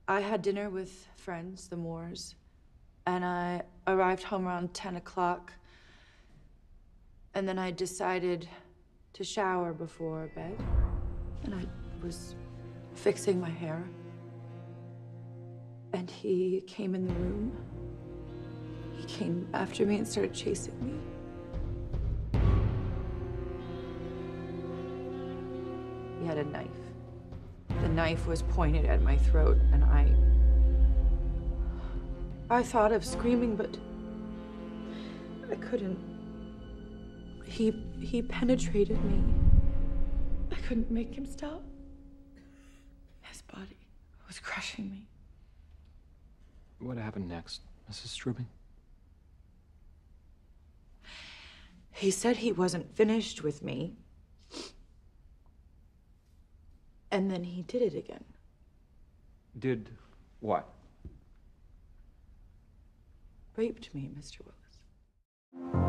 I had dinner with friends, the Moores, and I arrived home around 10 o'clock. And then I decided to shower before bed. And I was fixing my hair. And he came in the room. He came after me and started chasing me. He had a knife. The knife was pointed at my throat, and I thought of screaming, but I couldn't. He penetrated me. I couldn't make him stop. His body was crushing me. What happened next, Mrs. Strubing? He said he wasn't finished with me. And then he did it again. Did what? Raped me, Mr. Willis.